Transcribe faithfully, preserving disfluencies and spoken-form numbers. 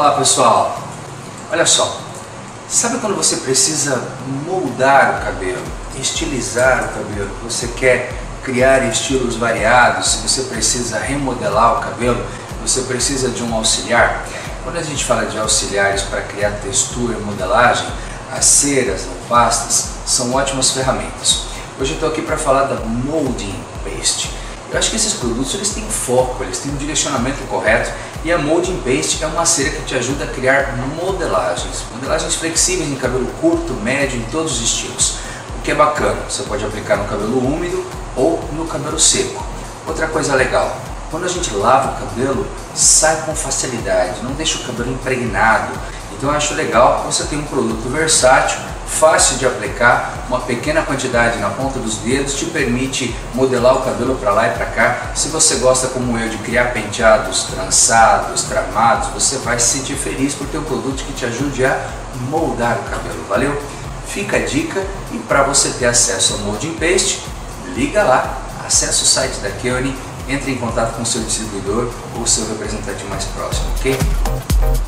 Olá pessoal, olha só, sabe quando você precisa moldar o cabelo, estilizar o cabelo, você quer criar estilos variados, se você precisa remodelar o cabelo, você precisa de um auxiliar? Quando a gente fala de auxiliares para criar textura e modelagem, as ceras ou pastas são ótimas ferramentas. Hoje eu estou aqui para falar da Molding Paste. Eu acho que esses produtos eles têm foco, eles têm um direcionamento correto, e a Molding Paste é uma cera que te ajuda a criar modelagens, modelagens flexíveis em cabelo curto, médio, em todos os estilos. O que é bacana, você pode aplicar no cabelo úmido ou no cabelo seco. Outra coisa legal, quando a gente lava o cabelo, sai com facilidade, não deixa o cabelo impregnado. Então eu acho legal que você tem um produto versátil, fácil de aplicar, uma pequena quantidade na ponta dos dedos te permite modelar o cabelo para lá e para cá. Se você gosta como eu de criar penteados trançados, tramados, você vai se sentir feliz por ter um produto que te ajude a moldar o cabelo, valeu? Fica a dica, e para você ter acesso ao Molding Paste, liga lá, acesse o site da Keone, entre em contato com o seu distribuidor ou seu representante mais próximo, ok?